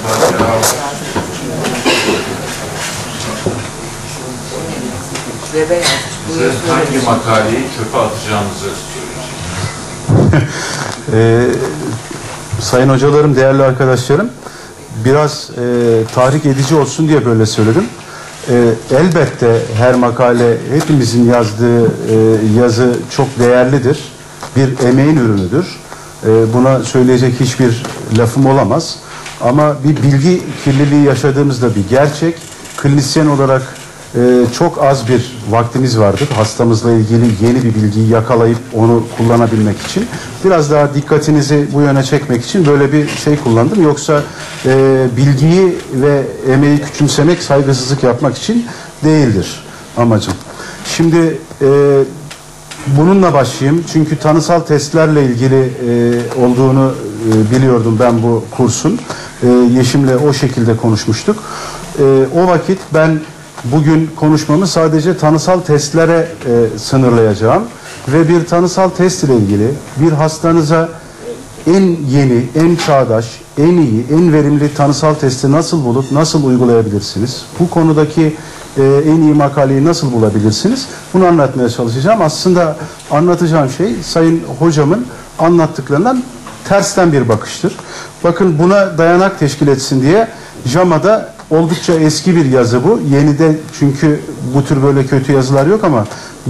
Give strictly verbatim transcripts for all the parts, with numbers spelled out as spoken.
Size hangi makaleyi çöpe atacağınızı söyleyeceğim. ee, sayın hocalarım, değerli arkadaşlarım, biraz e, tahrik edici olsun diye böyle söyledim. E, elbette her makale, hepimizin yazdığı e, yazı çok değerlidir. Bir emeğin ürünüdür. E, buna söyleyecek hiçbir lafım olamaz. Ama bir bilgi kirliliği yaşadığımızda bir gerçek. Klinisyen olarak e, çok az bir vaktimiz vardır. Hastamızla ilgili yeni bir bilgiyi yakalayıp onu kullanabilmek için. Biraz daha dikkatinizi bu yöne çekmek için böyle bir şey kullandım. Yoksa e, bilgiyi ve emeği küçümsemek, saygısızlık yapmak için değildir amacım. Şimdi e, bununla başlayayım. Çünkü tanısal testlerle ilgili e, olduğunu e, biliyordum ben bu kursun. E, Yeşim'le o şekilde konuşmuştuk. E, o vakit ben bugün konuşmamı sadece tanısal testlere e, sınırlayacağım. Ve bir tanısal test ile ilgili bir hastanıza en yeni, en çağdaş, en iyi, en verimli tanısal testi nasıl bulup nasıl uygulayabilirsiniz? Bu konudaki e, en iyi makaleyi nasıl bulabilirsiniz? Bunu anlatmaya çalışacağım. Aslında anlatacağım şey Sayın Hocamın anlattıklarından tersten bir bakıştır. Bakın, buna dayanak teşkil etsin diye JAMA'da oldukça eski bir yazı bu. Yeni de, çünkü bu tür böyle kötü yazılar yok, ama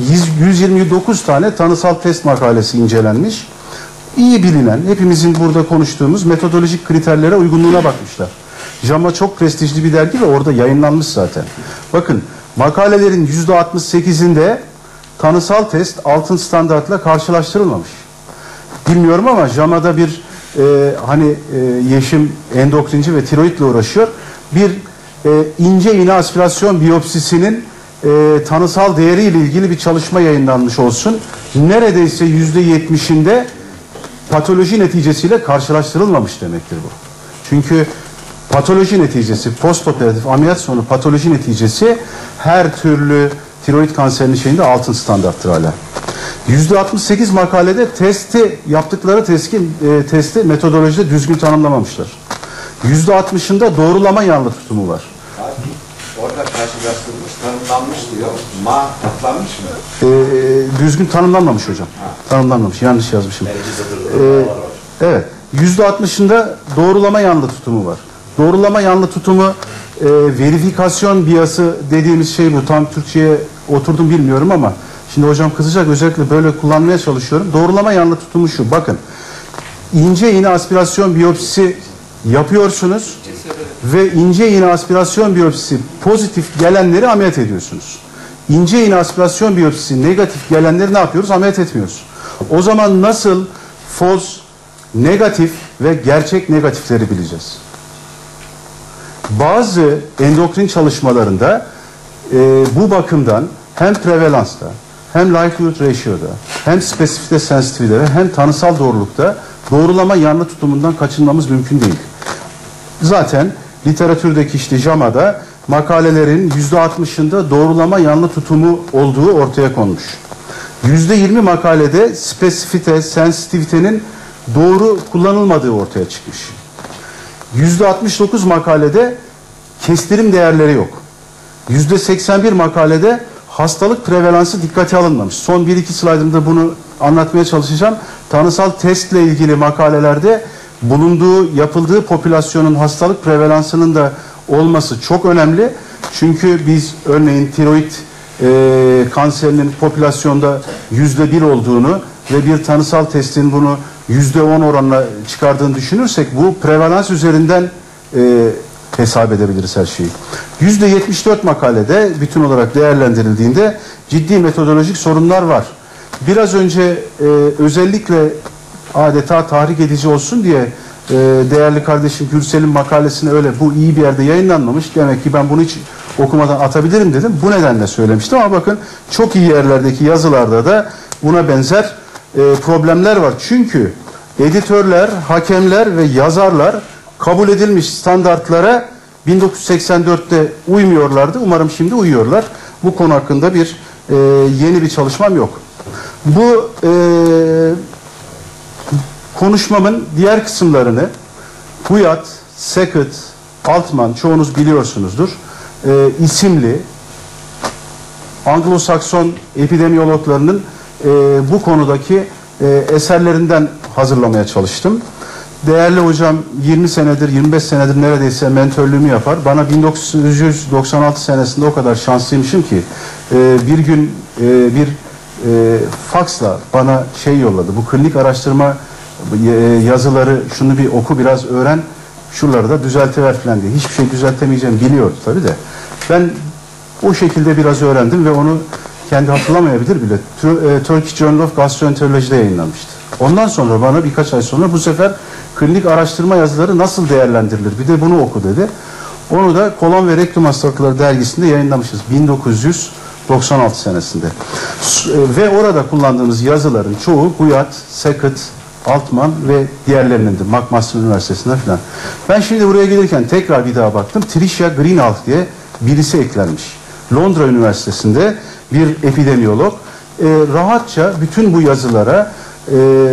yüz yirmi dokuz tane tanısal test makalesi incelenmiş. İyi bilinen, hepimizin burada konuştuğumuz metodolojik kriterlere uygunluğuna bakmışlar. JAMA çok prestijli bir dergi ve orada yayınlanmış zaten. Bakın, makalelerin yüzde altmış sekizinde tanısal test altın standartla karşılaştırılmamış. Bilmiyorum ama JAMA'da bir e, hani e, Yeşim endokrinci ve tiroidle uğraşıyor. Bir e, ince iğne aspirasyon biyopsisinin e, tanısal değeriyle ilgili bir çalışma yayınlanmış olsun. Neredeyse yüzde yetmişinde patoloji neticesiyle karşılaştırılmamış demektir bu. Çünkü patoloji neticesi, postoperatif ameliyat sonu patoloji neticesi her türlü tiroid kanserinin şeyinde altın standarttır hala. yüzde altmış sekiz makalede testi, yaptıkları testi, e, testi metodolojide düzgün tanımlamamışlar. yüzde altmışında doğrulama yanlı tutumu var. Abi, orada karşılaştırılmış, tanımlanmış diyor. Ma atlanmış mı? Ee, düzgün tanımlanmamış hocam. Ha. Tanımlanmamış. Yanlış yazmışım. Ee, evet. yüzde altmışında doğrulama yanlı tutumu var. Doğrulama yanlı tutumu e, verifikasyon biası dediğimiz şey bu. Tam Türkçe'ye oturdum bilmiyorum ama şimdi hocam kızacak, özellikle böyle kullanmaya çalışıyorum. Doğrulama yanlı tutumu şu. Bakın. İnce iğne aspirasyon biyopsisi yapıyorsunuz ve ince iğne aspirasyon biyopsisi pozitif gelenleri ameliyat ediyorsunuz. İnce iğne aspirasyon biyopsisi negatif gelenleri ne yapıyoruz? Ameliyat etmiyoruz. O zaman nasıl false negatif ve gerçek negatifleri bileceğiz? Bazı endokrin çalışmalarında e, bu bakımdan hem prevalansta, hem likelihood ratio'da, hem spesifite sensitivitede, hem tanısal doğrulukta doğrulama yanlı tutumundan kaçınmamız mümkün değil. Zaten literatürdeki işte JAMA'da makalelerin yüzde altmışında doğrulama yanlı tutumu olduğu ortaya konmuş. yüzde yirmi makalede spesifite, sensitivitenin doğru kullanılmadığı ortaya çıkmış. yüzde altmış dokuz makalede kestirim değerleri yok. yüzde seksen bir makalede hastalık prevalansı dikkate alınmamış. Son bir iki slaydımda bunu anlatmaya çalışacağım. Tanısal testle ilgili makalelerde bulunduğu, yapıldığı popülasyonun hastalık prevalansının da olması çok önemli. Çünkü biz örneğin tiroid e, kanserinin popülasyonda yüzde bir olduğunu ve bir tanısal testin bunu yüzde on oranla çıkardığını düşünürsek bu prevalans üzerinden e, hesap edebiliriz her şeyi. yüzde yetmiş dört makalede bütün olarak değerlendirildiğinde ciddi metodolojik sorunlar var. Biraz önce e, özellikle adeta tahrik edici olsun diye e, değerli kardeşim Gürsel'in makalesine öyle bu iyi bir yerde yayınlanmamış, demek ki ben bunu hiç okumadan atabilirim dedim. Bu nedenle söylemiştim ama bakın çok iyi yerlerdeki yazılarda da buna benzer e, problemler var. Çünkü editörler, hakemler ve yazarlar kabul edilmiş standartlara bin dokuz yüz seksen dörtte uymuyorlardı. Umarım şimdi uyuyorlar. Bu konu hakkında bir e, yeni bir çalışmam yok. Bu e, konuşmamın diğer kısımlarını Huyat, Sackett, Altman, çoğunuz biliyorsunuzdur, e, isimli Anglo-Sakson epidemiyologlarının e, bu konudaki e, eserlerinden hazırlamaya çalıştım. Değerli hocam yirmi senedir, yirmi beş senedir neredeyse mentörlüğümü yapar. Bana bin dokuz yüz doksan altı senesinde o kadar şanslıymışım ki e, bir gün e, bir e, faksla bana şey yolladı. Bu klinik araştırma e, yazıları, şunu bir oku, biraz öğren, şuraları da düzeltiver falan diye. Hiçbir şey düzeltemeyeceğimi biliyordu tabii de. Ben o şekilde biraz öğrendim ve onu kendi hatırlamayabilir bile. Turkish Journal of Gastroenterology'de yayınlanmıştı. Ondan sonra bana birkaç ay sonra bu sefer klinik araştırma yazıları nasıl değerlendirilir, bir de bunu oku dedi. Onu da Kolon ve Rektum Hastalıkları dergisinde yayınlamışız bin dokuz yüz doksan altı senesinde. Ve orada kullandığımız yazıların çoğu Guyat, Sackett, Altman ve diğerlerinindir. McMaster Üniversitesi'nde falan. Ben şimdi buraya gelirken tekrar bir daha baktım. Tricia Greenhalgh diye birisi eklenmiş. Londra Üniversitesi'nde bir epidemiyolog. E, rahatça bütün bu yazılara e,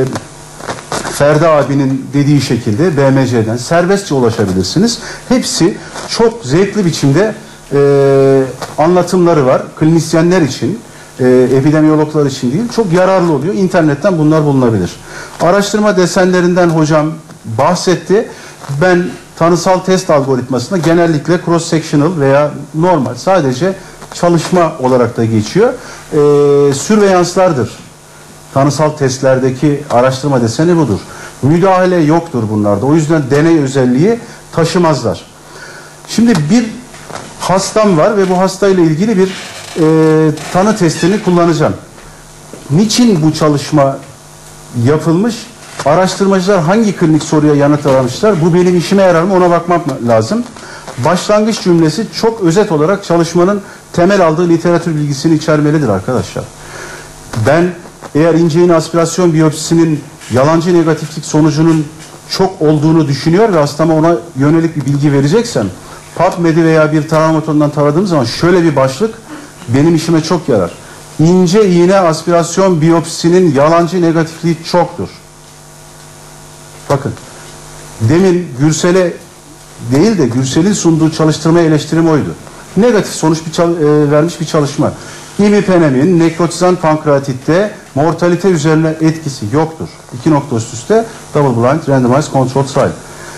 Ferdi abinin dediği şekilde B M C'den serbestçe ulaşabilirsiniz. Hepsi çok zevkli biçimde e, anlatımları var. Klinisyenler için, e, epidemiyologlar için değil, çok yararlı oluyor. İnternetten bunlar bulunabilir. Araştırma desenlerinden hocam bahsetti. Ben tanısal test algoritmasında genellikle cross sectional veya normal, sadece çalışma olarak da geçiyor. E, sürveyanslardır. Tanısal testlerdeki araştırma deseni budur. Müdahale yoktur bunlarda. O yüzden deney özelliği taşımazlar. Şimdi bir hastam var ve bu hastayla ilgili bir e, tanı testini kullanacağım. Niçin bu çalışma yapılmış? Araştırmacılar hangi klinik soruya yanıt aramışlar? Bu benim işime yarar mı? Ona bakmam lazım. Başlangıç cümlesi çok özet olarak çalışmanın temel aldığı literatür bilgisini içermelidir arkadaşlar. Ben eğer ince iğne aspirasyon biyopsisinin yalancı negatiflik sonucunun çok olduğunu düşünüyor ve hastama ona yönelik bir bilgi vereceksem, PubMed'i veya bir taramatondan taradığım zaman şöyle bir başlık benim işime çok yarar. İnce iğne aspirasyon biyopsisinin yalancı negatifliği çoktur. Bakın, demin Gürsel'e değil de Gürsel'in sunduğu çalıştırma eleştirim oydu. Negatif sonuç bir e, vermiş bir çalışma. İmipenemin nekrotizan pankreatitte mortalite üzerine etkisi yoktur. İki nokta üst üste double blind randomized controlled trial.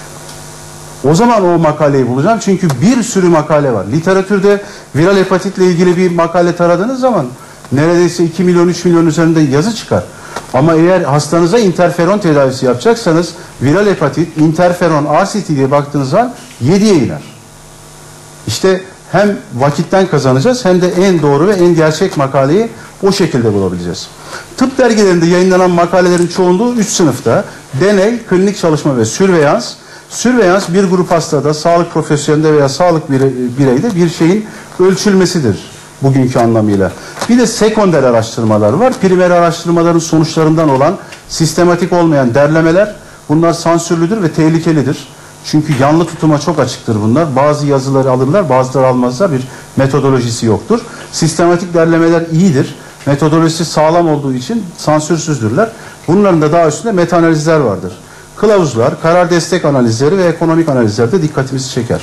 O zaman o makaleyi bulacağım. Çünkü bir sürü makale var. Literatürde viral hepatitle ilgili bir makale taradığınız zaman neredeyse iki milyon üç milyon üzerinde yazı çıkar. Ama eğer hastanıza interferon tedavisi yapacaksanız viral hepatit, interferon, R C T diye baktığınız zaman yediye iner. İşte hem vakitten kazanacağız hem de en doğru ve en gerçek makaleyi o şekilde bulabileceğiz. Tıp dergilerinde yayınlanan makalelerin çoğunluğu üç sınıfta. Deney, klinik çalışma ve sürveyans. Sürveyans bir grup hastada, sağlık profesyonelinde veya sağlık bireyde bir şeyin ölçülmesidir bugünkü anlamıyla. Bir de sekonder araştırmalar var. Primer araştırmaların sonuçlarından olan sistematik olmayan derlemeler. Bunlar sansürlüdür ve tehlikelidir. Çünkü yanlı tutuma çok açıktır bunlar. Bazı yazıları alırlar, bazıları almazlar. Bir metodolojisi yoktur. Sistematik derlemeler iyidir. Metodolojisi sağlam olduğu için sansürsüzdürler. Bunların da daha üstünde meta analizler vardır. Kılavuzlar, karar destek analizleri ve ekonomik analizler de dikkatimizi çeker.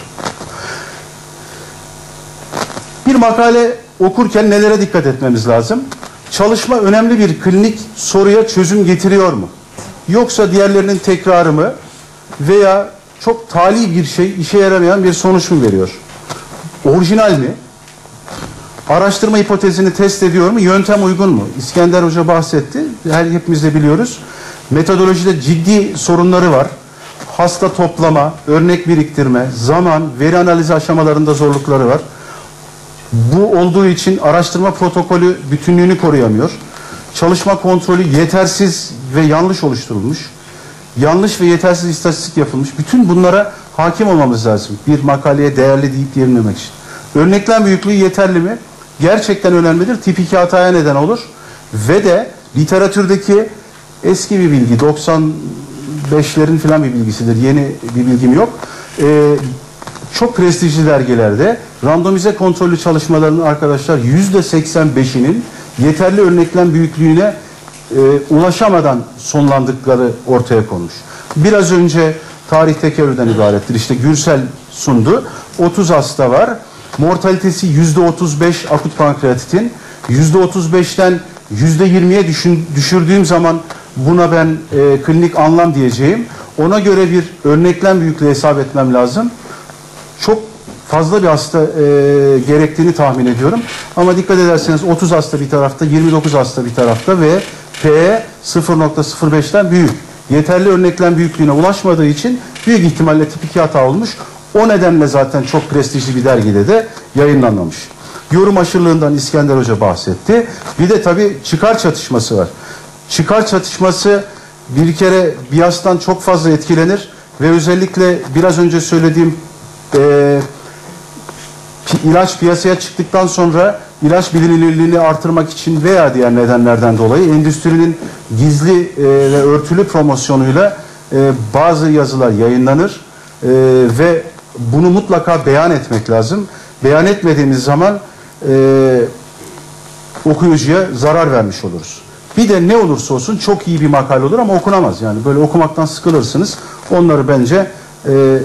Bir makale okurken nelere dikkat etmemiz lazım? Çalışma önemli bir klinik soruya çözüm getiriyor mu? Yoksa diğerlerinin tekrarı mı? Veya çok tali bir şey, işe yaramayan bir sonuç mu veriyor? Orijinal mi? Araştırma hipotezini test ediyor mu? Yöntem uygun mu? İskender Hoca bahsetti. Her hepimiz de biliyoruz. Metodolojide ciddi sorunları var. Hasta toplama, örnek biriktirme, zaman, veri analizi aşamalarında zorlukları var. Bu olduğu için araştırma protokolü bütünlüğünü koruyamıyor. Çalışma kontrolü yetersiz ve yanlış oluşturulmuş. Yanlış ve yetersiz istatistik yapılmış. Bütün bunlara hakim olmamız lazım. Bir makaleye değerli deyip diyebilmek için. Örneklem büyüklüğü yeterli mi? Gerçekten önemlidir. Tip iki hataya neden olur. Ve de literatürdeki eski bir bilgi, doksan beşlerin falan bir bilgisidir. Yeni bir bilgim yok. Ee, çok prestijli dergilerde randomize kontrollü çalışmaların arkadaşlar yüzde seksen beşinin yeterli örneklem büyüklüğüne e, ulaşamadan sonlandıkları ortaya konmuş. Biraz önce tarih tekerrürden ibarettir. İşte Gürsel sundu. otuz hasta var. Mortalitesi yüzde otuz beş akut pankreatitin. yüzde otuz beşten yüzde yirmiye düşün, düşürdüğüm zaman buna ben e, klinik anlam diyeceğim. Ona göre bir örneklem büyüklüğü hesap etmem lazım. Çok fazla bir hasta e, gerektiğini tahmin ediyorum. Ama dikkat ederseniz otuz hasta bir tarafta, yirmi dokuz hasta bir tarafta ve P sıfır nokta sıfır beşten büyük. Yeterli örneklem büyüklüğüne ulaşmadığı için büyük ihtimalle tip iki hata olmuş. O nedenle zaten çok prestijli bir dergide de yayınlanmamış. Yorum aşırılığından İskender Hoca bahsetti. Bir de tabii çıkar çatışması var. Çıkar çatışması bir kere biastan çok fazla etkilenir ve özellikle biraz önce söylediğim e, ilaç piyasaya çıktıktan sonra ilaç bilinirliğini artırmak için veya diğer nedenlerden dolayı endüstrinin gizli e, ve örtülü promosyonuyla e, bazı yazılar yayınlanır e, ve bunu mutlaka beyan etmek lazım. Beyan etmediğimiz zaman e, okuyucuya zarar vermiş oluruz. Bir de ne olursa olsun çok iyi bir makale olur ama okunamaz. Yani böyle okumaktan sıkılırsınız. Onları bence e,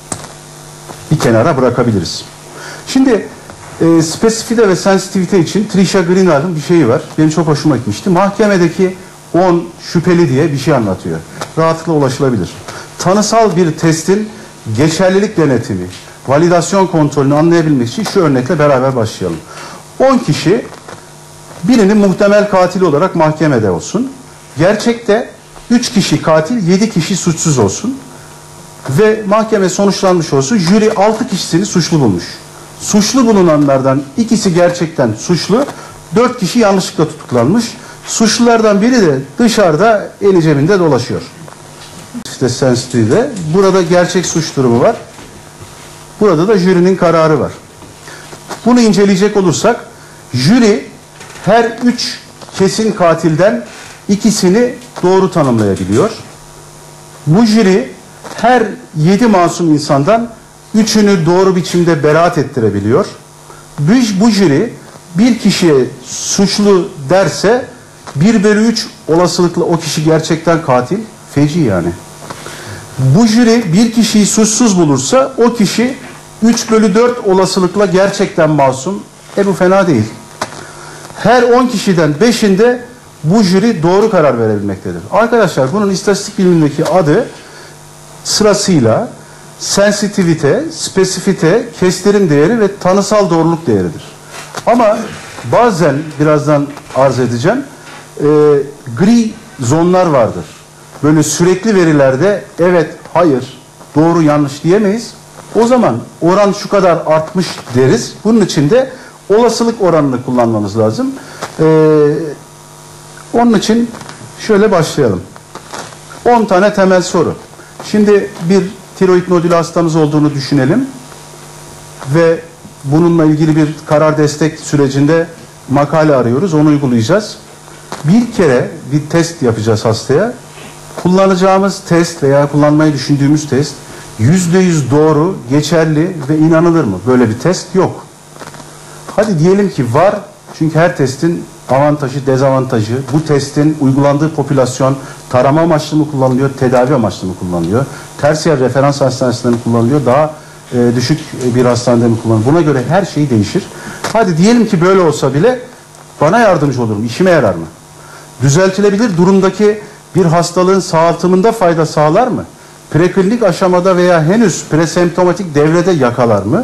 bir kenara bırakabiliriz. Şimdi e, spesifite ve sensitivite için Trisha Greenhalgh'ın bir şeyi var. Benim çok hoşuma gitmişti. Mahkemedeki on şüpheli diye bir şey anlatıyor. Rahatlıkla ulaşılabilir. Tanısal bir testin geçerlilik denetimi, validasyon kontrolünü anlayabilmek için şu örnekle beraber başlayalım. on kişi birinin muhtemel katili olarak mahkemede olsun. Gerçekte üç kişi katil, yedi kişi suçsuz olsun. Ve mahkeme sonuçlanmış olsun. Jüri altı kişisini suçlu bulmuş. Suçlu bulunanlardan ikisi gerçekten suçlu, dört kişi yanlışlıkla tutuklanmış. Suçlulardan biri de dışarıda eli cebinde dolaşıyor. İşte sensitivite. Burada gerçek suç durumu var. Burada da jürinin kararı var. Bunu inceleyecek olursak, jüri her üç kesin katilden ikisini doğru tanımlayabiliyor. Bu jüri her yedi masum insandan üçünü doğru biçimde beraat ettirebiliyor. Bu, bu jüri bir kişiye suçlu derse bir bölü üç olasılıkla o kişi gerçekten katil. Feci yani. Bu jüri bir kişiyi suçsuz bulursa o kişi üç bölü dört olasılıkla gerçekten masum. E bu fena değil. Her on kişiden beşinde bu jüri doğru karar verebilmektedir. Arkadaşlar bunun istatistik bilimindeki adı sırasıyla sensitivite, spesifite, kestirim değeri ve tanısal doğruluk değeridir. Ama bazen birazdan arz edeceğim e, gri zonlar vardır. Böyle sürekli verilerde evet, hayır, doğru, yanlış diyemeyiz. O zaman oran şu kadar artmış deriz. Bunun için de olasılık oranını kullanmamız lazım. Ee, onun için şöyle başlayalım. on tane temel soru. Şimdi bir tiroid nodülü hastamız olduğunu düşünelim. Ve bununla ilgili bir karar destek sürecinde makale arıyoruz. Onu uygulayacağız. Bir kere bir test yapacağız hastaya. Kullanacağımız test veya kullanmayı düşündüğümüz test yüzde yüz doğru, geçerli ve inanılır mı? Böyle bir test yok. Hadi diyelim ki var, çünkü her testin avantajı, dezavantajı, bu testin uygulandığı popülasyon tarama amaçlı mı kullanılıyor, tedavi amaçlı mı kullanılıyor, tersiyer referans hastanesinde mi kullanılıyor, daha e, düşük bir hastanede mi kullanılıyor? Buna göre her şey değişir. Hadi diyelim ki böyle olsa bile bana yardımcı olur mu, işime yarar mı? Düzeltilebilir durumdaki bir hastalığın sağaltımında fayda sağlar mı? Preklinik aşamada veya henüz presemptomatik devrede yakalar mı?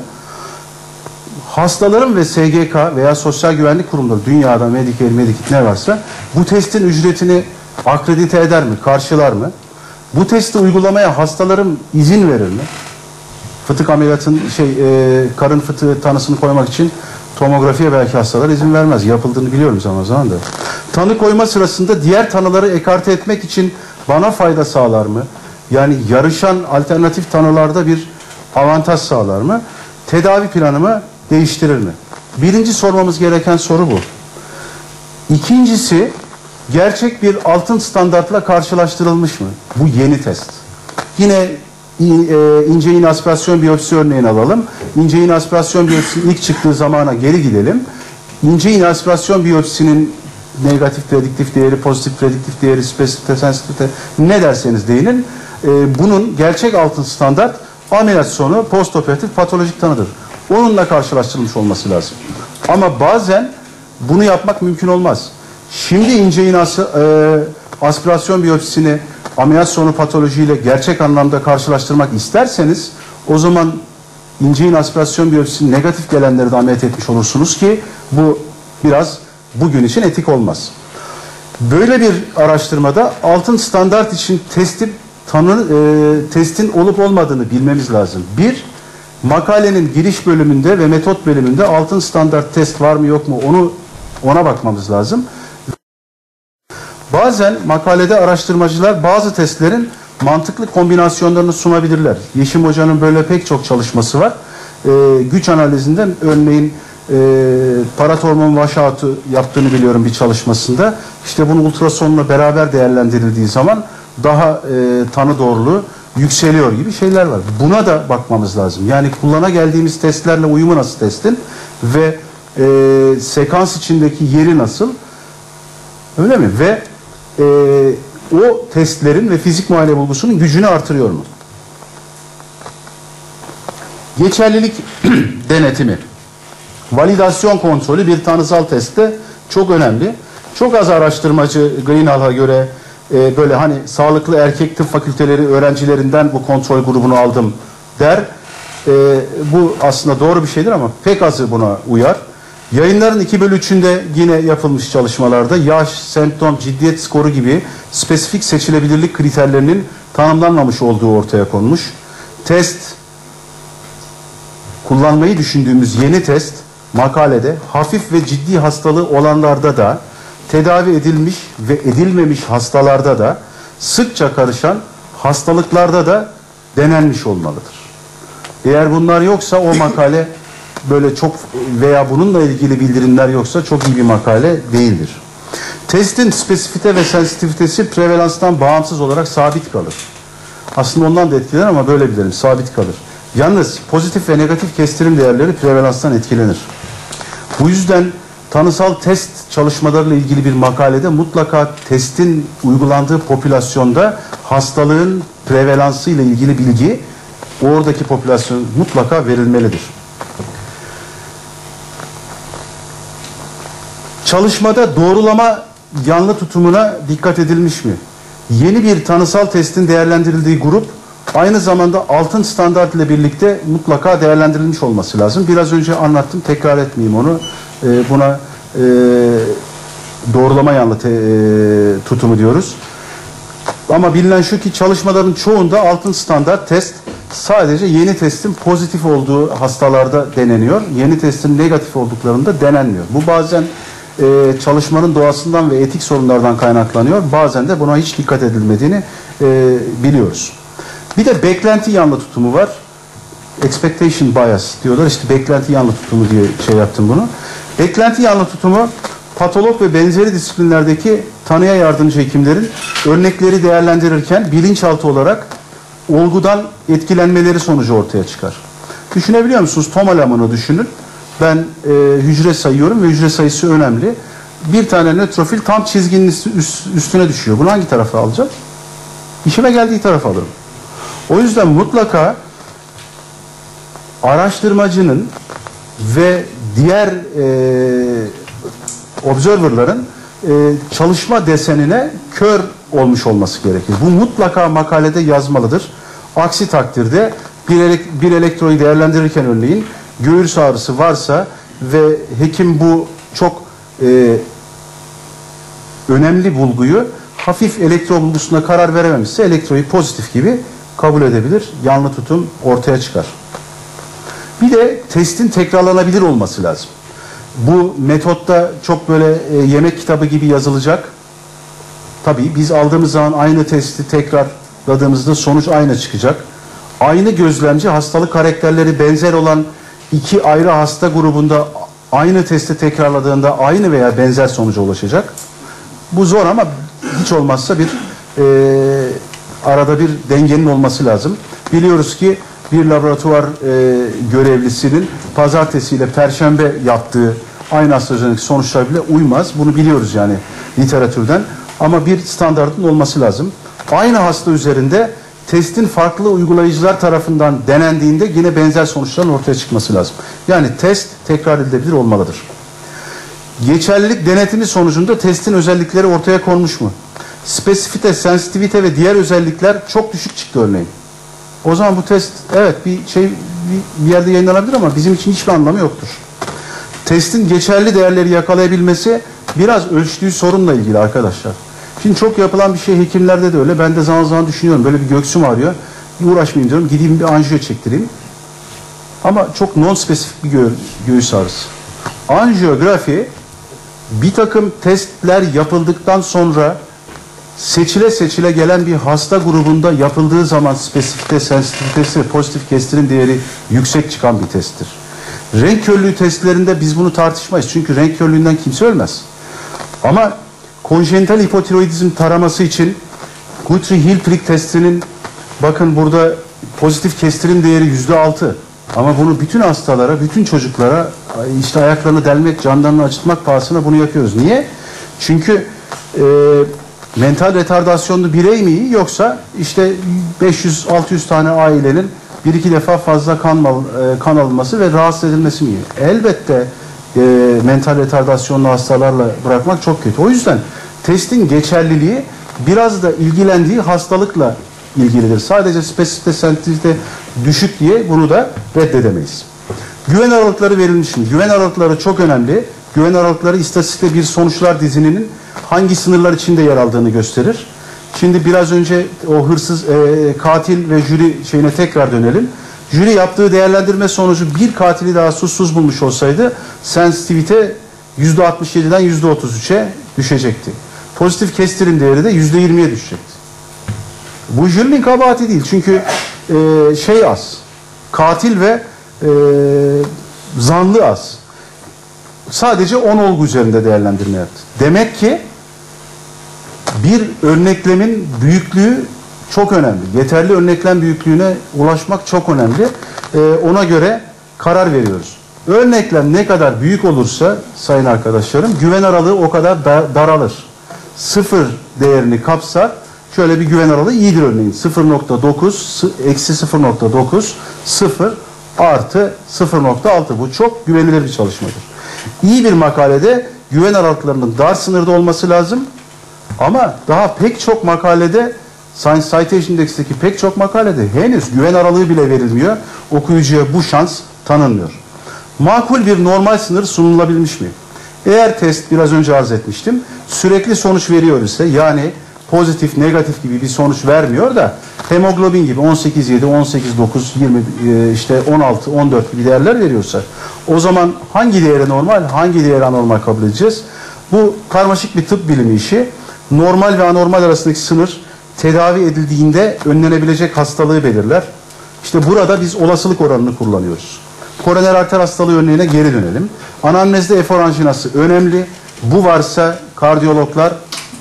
Hastaların ve S G K veya sosyal güvenlik kurumları, dünyada Medicare, Medikit ne varsa bu testin ücretini akredite eder mi, karşılar mı? Bu testi uygulamaya hastaların izin verir mi? Fıtık ameliyatın şey e, karın fıtığı tanısını koymak için tomografiye belki hastalar izin vermez. Yapıldığını biliyorum zaman zaman da. Tanı koyma sırasında diğer tanıları ekarte etmek için bana fayda sağlar mı? Yani yarışan alternatif tanılarda bir avantaj sağlar mı? Tedavi planımı değiştirir mi? Birinci sormamız gereken soru bu. İkincisi, gerçek bir altın standartla karşılaştırılmış mı? Bu yeni test. Yine ince iğne aspirasyon biyopsi örneğini alalım. İnce iğne aspirasyon biyopsinin ilk çıktığı zamana geri gidelim. İnce iğne aspirasyon biyopsinin negatif prediktif değeri, pozitif prediktif değeri, spesifite, sensitivite ne derseniz değinin. e, bunun gerçek altın standart ameliyat sonu postoperatif patolojik tanıdır. Onunla karşılaştırılmış olması lazım. Ama bazen bunu yapmak mümkün olmaz. Şimdi ince iğnası e, aspirasyon biyopsisini ameliyat sonu patolojiyle gerçek anlamda karşılaştırmak isterseniz o zaman ince iğne aspirasyon biyopsisinin negatif gelenleri de ameliyat etmiş olursunuz ki bu biraz bugün için etik olmaz. Böyle bir araştırmada altın standart için testi tanı, e, testin olup olmadığını bilmemiz lazım. Bir, makalenin giriş bölümünde ve metot bölümünde altın standart test var mı yok mu onu ona bakmamız lazım. Bazen makalede araştırmacılar bazı testlerin mantıklı kombinasyonlarını sunabilirler. Yeşim Hoca'nın böyle pek çok çalışması var. Ee, güç analizinden örneğin e, paratormon washout'u yaptığını biliyorum bir çalışmasında. İşte bunu ultrasonla beraber değerlendirildiği zaman daha e, tanı doğruluğu yükseliyor gibi şeyler var. Buna da bakmamız lazım. Yani kullana geldiğimiz testlerle uyumu nasıl testin ve e, sekans içindeki yeri nasıl? Öyle mi? Ve e, o testlerin ve fizik muayene bulgusunun gücünü artırıyor mu? Geçerlilik denetimi. Validasyon kontrolü bir tanısal testte çok önemli. Çok az araştırmacı Greenhalgh'a göre e, böyle hani sağlıklı erkek tıp fakülteleri öğrencilerinden bu kontrol grubunu aldım der. E, bu aslında doğru bir şeydir ama pek azı buna uyar. Yayınların iki bölü üçünde yine yapılmış çalışmalarda yaş, semptom, ciddiyet skoru gibi spesifik seçilebilirlik kriterlerinin tanımlanmamış olduğu ortaya konmuş. Test, kullanmayı düşündüğümüz yeni test makalede hafif ve ciddi hastalığı olanlarda da tedavi edilmiş ve edilmemiş hastalarda da sıkça karışan hastalıklarda da denenmiş olmalıdır. Eğer bunlar yoksa o makale böyle çok veya bununla ilgili bildirimler yoksa çok iyi bir makale değildir. Testin spesifite ve sensitivitesi prevalanstan bağımsız olarak sabit kalır. Aslında ondan da etkilenir ama böyle bilelim, sabit kalır. Yalnız pozitif ve negatif kestirim değerleri prevalanstan etkilenir. Bu yüzden tanısal test çalışmalarıyla ilgili bir makalede mutlaka testin uygulandığı popülasyonda hastalığın prevalansı ile ilgili bilgi oradaki popülasyon mutlaka verilmelidir. Çalışmada doğrulama yanlı tutumuna dikkat edilmiş mi? Yeni bir tanısal testin değerlendirildiği grup aynı zamanda altın standart ile birlikte mutlaka değerlendirilmiş olması lazım. Biraz önce anlattım, tekrar etmeyeyim onu. Ee, buna e, doğrulama yanlı te, e, tutumu diyoruz. Ama bilinen şu ki çalışmaların çoğunda altın standart test sadece yeni testin pozitif olduğu hastalarda deneniyor. Yeni testin negatif olduklarında denenmiyor. Bu bazen e, çalışmanın doğasından ve etik sorunlardan kaynaklanıyor. Bazen de buna hiç dikkat edilmediğini e, biliyoruz. Bir de beklenti yanlı tutumu var. Expectation bias diyorlar. İşte beklenti yanlı tutumu diye şey yaptım bunu. Beklenti yanlı tutumu patolog ve benzeri disiplinlerdeki tanıya yardımcı hekimlerin örnekleri değerlendirirken bilinçaltı olarak olgudan etkilenmeleri sonucu ortaya çıkar. Düşünebiliyor musunuz? Tomalamını düşünün. Ben e, hücre sayıyorum ve hücre sayısı önemli. Bir tane nötrofil tam çizginin üst, üstüne düşüyor. Bunu hangi tarafa alacağım? İşime geldiği tarafa alırım. O yüzden mutlaka araştırmacının ve diğer e, observerların e, çalışma desenine kör olmuş olması gerekir. Bu mutlaka makalede yazmalıdır. Aksi takdirde bir, elek bir elektroyu değerlendirirken örneğin göğüs ağrısı varsa ve hekim bu çok e, önemli bulguyu hafif elektro bulgusuna karar verememişse elektroyu pozitif gibi kabul edebilir. Yanlı tutum ortaya çıkar. Bir de testin tekrarlanabilir olması lazım. Bu metotta çok böyle e, yemek kitabı gibi yazılacak. Tabii biz aldığımız zaman aynı testi tekrarladığımızda sonuç aynı çıkacak. Aynı gözlemci hastalık karakterleri benzer olan iki ayrı hasta grubunda aynı testi tekrarladığında aynı veya benzer sonuca ulaşacak. Bu zor ama hiç olmazsa bir e, arada bir dengenin olması lazım. Biliyoruz ki bir laboratuvar e, görevlisinin pazartesi ile perşembe yaptığı aynı hasta üzerindeki sonuçlar bile uymaz. Bunu biliyoruz yani literatürden. Ama bir standartın olması lazım. Aynı hasta üzerinde testin farklı uygulayıcılar tarafından denendiğinde yine benzer sonuçların ortaya çıkması lazım. Yani test tekrar edilebilir olmalıdır. Geçerlilik denetimi sonucunda testin özellikleri ortaya konmuş mu? Spesifite, sensitivite ve diğer özellikler çok düşük çıktı örneğin. O zaman bu test evet bir şey bir yerde yayınlanabilir ama bizim için hiçbir anlamı yoktur. Testin geçerli değerleri yakalayabilmesi biraz ölçtüğü sorunla ilgili arkadaşlar. Şimdi çok yapılan bir şey hekimlerde de öyle. Ben de zaman zaman düşünüyorum. Böyle bir göğsüm ağrıyor. Uğraşmayayım diyorum. Gideyim bir anjiyo çektireyim. Ama çok non-spesifik bir gö göğüs ağrısı. Anjiyografi bir takım testler yapıldıktan sonra seçile seçile gelen bir hasta grubunda yapıldığı zaman spesifite, sensitivitesi ve pozitif kestirim değeri yüksek çıkan bir testtir. Renk körlüğü testlerinde biz bunu tartışmayız. Çünkü renk körlüğünden kimse ölmez. Ama konjenital hipotiroidizm taraması için Guthrie-Hilprig testinin bakın burada pozitif kestirim değeri yüzde altı. Ama bunu bütün hastalara, bütün çocuklara işte ayaklarını delmek, canlarını acıtmak pahasına bunu yapıyoruz. Niye? Çünkü e, mental retardasyonlu birey mi iyi yoksa işte beş yüz altı yüz tane ailenin bir iki defa fazla kan, e, kan alınması ve rahatsız edilmesi mi iyi? Elbette e, mental retardasyonlu hastalarla bırakmak çok kötü. O yüzden testin geçerliliği biraz da ilgilendiği hastalıkla ilgilidir. Sadece spesifite, sensitivite düşük diye bunu da reddedemeyiz. Güven aralıkları verilmiş mi? Güven aralıkları çok önemli. Güven aralıkları istatistikte bir sonuçlar dizinin hangi sınırlar içinde yer aldığını gösterir. Şimdi biraz önce o hırsız, e, katil ve jüri şeyine tekrar dönelim. Jüri yaptığı değerlendirme sonucu bir katili daha suçsuz bulmuş olsaydı sensitivite yüzde altmış yediden yüzde otuz üçe düşecekti. Pozitif kestirim değeri de yüzde yirmiye düşecekti. Bu jürinin kabahati değil. Çünkü e, şey az. Katil ve e, zanlı az. Sadece on olgu üzerinde değerlendirme yaptı. Demek ki bir örneklemin büyüklüğü çok önemli. Yeterli örneklem büyüklüğüne ulaşmak çok önemli. E, ona göre karar veriyoruz. Örneklem ne kadar büyük olursa sayın arkadaşlarım güven aralığı o kadar da, daralır. Sıfır değerini kapsar. Şöyle bir güven aralığı iyidir örneğin. sıfır nokta dokuz, eksi sıfır nokta dokuz, sıfır artı sıfır nokta altı. Bu çok güvenilir bir çalışmadır. İyi bir makalede güven aralıklarının dar sınırda olması lazım. Ama daha pek çok makalede, Science Citation Index'teki pek çok makalede henüz güven aralığı bile verilmiyor. Okuyucuya bu şans tanınmıyor. Makul bir normal sınır sunulabilmiş mi? Eğer test, biraz önce arz etmiştim, sürekli sonuç veriyor ise, yani pozitif, negatif gibi bir sonuç vermiyor da hemoglobin gibi on sekiz yedi, on sekiz dokuz, yirmi, işte on altı, on dört gibi değerler veriyorsa o zaman hangi değeri normal, hangi değeri anormal kabul edeceğiz? Bu karmaşık bir tıp bilimi işi. Normal ve anormal arasındaki sınır tedavi edildiğinde önlenebilecek hastalığı belirler. İşte burada biz olasılık oranını kullanıyoruz. Koroner arter hastalığı örneğine geri dönelim. Anamnezde efor anjinası önemli. Bu varsa kardiyologlar,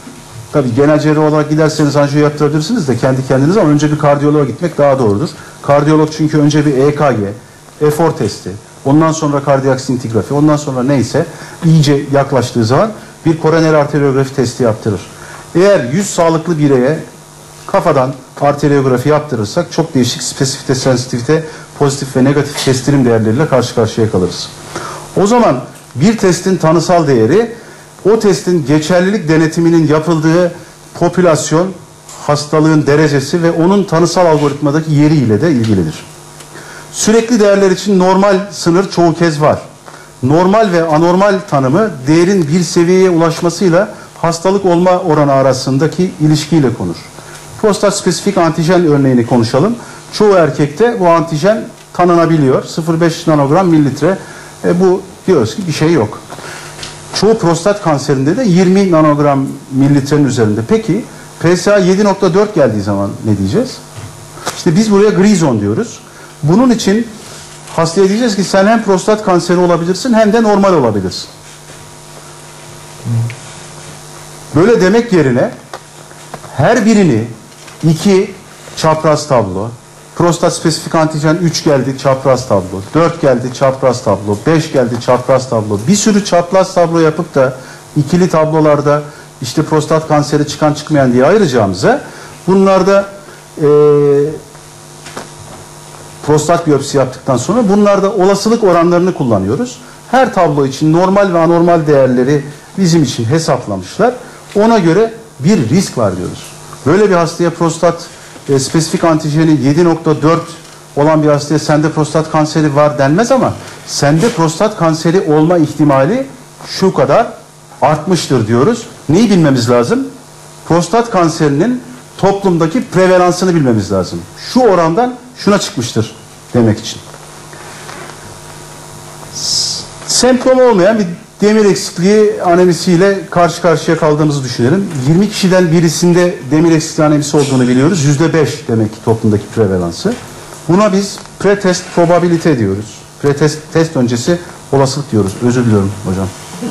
tabii genel cerrah olarak giderseniz anjiyo yaptırabilirsiniz de kendi kendinize, ama önce bir kardiyoloğa gitmek daha doğrudur. Kardiyolog çünkü önce bir E K G, efor testi, ondan sonra kardiyak scintigrafi, ondan sonra neyse iyice yaklaştığı zaman bir koroner arteriografi testi yaptırır. Eğer yüz sağlıklı bireye kafadan arteriografi yaptırırsak çok değişik spesifite, sensitivite, pozitif ve negatif kestirim değerleriyle karşı karşıya kalırız. O zaman bir testin tanısal değeri o testin geçerlilik denetiminin yapıldığı popülasyon, hastalığın derecesi ve onun tanısal algoritmadaki yeriyle de ilgilidir. Sürekli değerler için normal sınır çoğu kez var. Normal ve anormal tanımı değerin bir seviyeye ulaşmasıyla hastalık olma oranı arasındaki ilişkiyle konur. Prostat spesifik antijen örneğini konuşalım. Çoğu erkekte bu antijen tanınabiliyor. sıfır virgül beş nanogram mililitre. E bu diyoruz ki bir şey yok. Çoğu prostat kanserinde de yirmi nanogram mililitrenin üzerinde. Peki P S A yedi nokta dört geldiği zaman ne diyeceğiz? İşte biz buraya gri zone diyoruz. Bunun için hastaya diyeceğiz ki sen hem prostat kanseri olabilirsin hem de normal olabilirsin. Böyle demek yerine her birini iki çapraz tablo, prostat spesifik antijen üç geldi çapraz tablo, dört geldi çapraz tablo, beş geldi çapraz tablo. Bir sürü çapraz tablo yapıp da ikili tablolarda işte prostat kanseri çıkan çıkmayan diye ayıracağımıza bunlarda e, prostat biyopsi yaptıktan sonra bunlarda olasılık oranlarını kullanıyoruz. Her tablo için normal ve anormal değerleri bizim için hesaplamışlar. Ona göre bir risk var diyoruz. Böyle bir hastaya prostat e, spesifik antijeni yedi nokta dört olan bir hastaya sende prostat kanseri var denmez ama sende prostat kanseri olma ihtimali şu kadar artmıştır diyoruz. Neyi bilmemiz lazım? Prostat kanserinin toplumdaki prevalansını bilmemiz lazım. Şu orandan şuna çıkmıştır demek için. Semptom olmayan bir demir eksikliği anemisiyle karşı karşıya kaldığımızı düşünelim. yirmi kişiden birisinde demir eksikliği anemisi olduğunu biliyoruz. yüzde beş demek ki toplumdaki prevalansı. Buna biz pretest probabilite diyoruz. Pretest test öncesi olasılık diyoruz. Özür diliyorum hocam.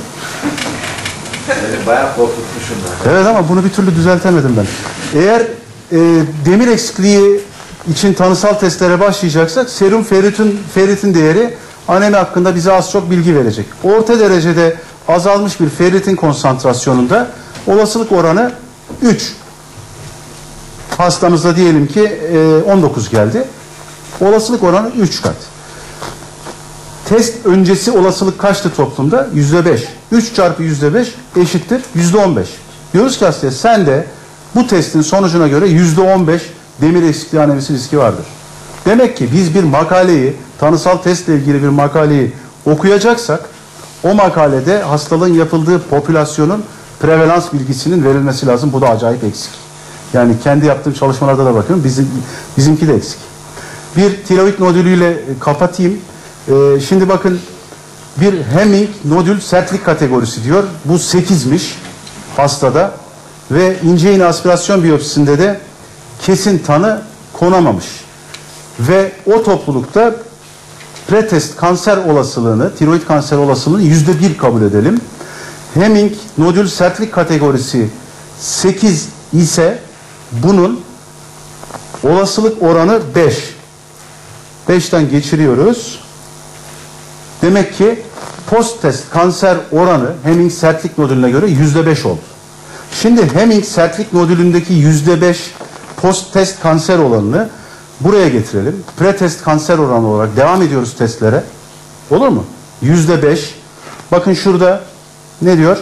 Yani bayağı korkutmuşum ben. Evet ama bunu bir türlü düzeltemedim ben. Eğer e, demir eksikliği için tanısal testlere başlayacaksak serum ferritin, ferritin değeri anemi hakkında bize az çok bilgi verecek. Orta derecede azalmış bir ferritin konsantrasyonunda olasılık oranı üç. Hastamızda diyelim ki e, on dokuz geldi. Olasılık oranı üç kat. Test öncesi olasılık kaçtı toplumda? yüzde beş. üç çarpı yüzde beş eşittir yüzde on beş. Diyoruz ki hastaya sen de bu testin sonucuna göre yüzde on beş demir eksikliği anemisi riski vardır. Demek ki biz bir makaleyi, tanısal testle ilgili bir makaleyi okuyacaksak o makalede hastalığın yapıldığı popülasyonun prevalans bilgisinin verilmesi lazım. Bu da acayip eksik. Yani kendi yaptığım çalışmalarda da bakıyorum. Bizim, bizimki de eksik. Bir tiroid nodülüyle kapatayım. Ee, şimdi bakın bir Hemming nodül sertlik kategorisi diyor. Bu sekizmiş hastada ve ince iğne aspirasyon biyopsisinde de kesin tanı konamamış. Ve o toplulukta pretest kanser olasılığını, tiroid kanser olasılığını yüzde bir kabul edelim. Hemming nodül sertlik kategorisi sekiz ise bunun olasılık oranı beş. beşten geçiriyoruz. Demek ki post test kanser oranı Hemming sertlik nodülüne göre yüzde beş oldu. Şimdi Hemming sertlik nodülündeki yüzde beş post test kanser oranını buraya getirelim. Pretest kanser oranı olarak devam ediyoruz testlere. Olur mu? yüzde beş. Bakın şurada ne diyor?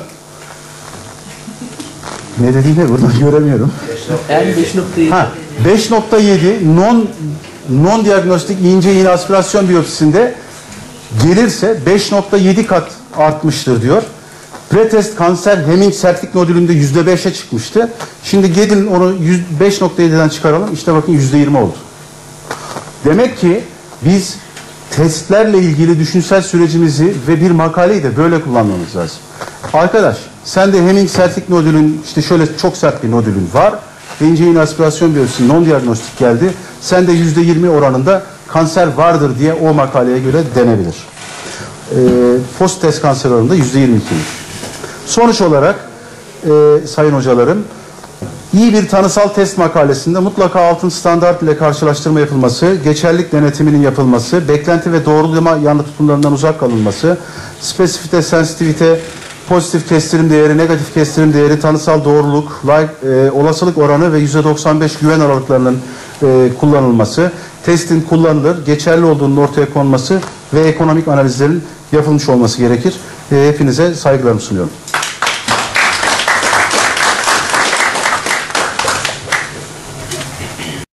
Ne dediğini buradan göremiyorum. beş nokta yedi non non diagnostik ince iğne aspirasyon biyopsisinde gelirse beş nokta yedi kat artmıştır diyor. Pretest kanser Hemming sertlik nodülünde yüzde beşe çıkmıştı. Şimdi gelin onu beş nokta yediden çıkaralım. İşte bakın yüzde yirmi oldu. Demek ki biz testlerle ilgili düşünsel sürecimizi ve bir makaleyi de böyle kullanmamız lazım. Arkadaş, sen de Hemming sertlik nodülün, işte şöyle çok sert bir nodülün var. İnce iğne aspirasyon biyopsisi non diagnostik geldi. Sen de yüzde yirmi oranında kanser vardır diye o makaleye göre denebilir. Ee, post test kanser oranında yüzde yirmi ikiymiş. Sonuç olarak e, sayın hocalarım, iyi bir tanısal test makalesinde mutlaka altın standart ile karşılaştırma yapılması, geçerlilik denetiminin yapılması, beklenti ve doğrulama yanlış tutumlarından uzak kalınması, spesifite, sensitivite, pozitif kestirim değeri, negatif kestirim değeri, tanısal doğruluk, like, e, olasılık oranı ve yüzde doksan beş güven aralıklarının e, kullanılması, testin kullanılır, geçerli olduğunun ortaya konması ve ekonomik analizlerin yapılmış olması gerekir. E, hepinize saygılarımı sunuyorum.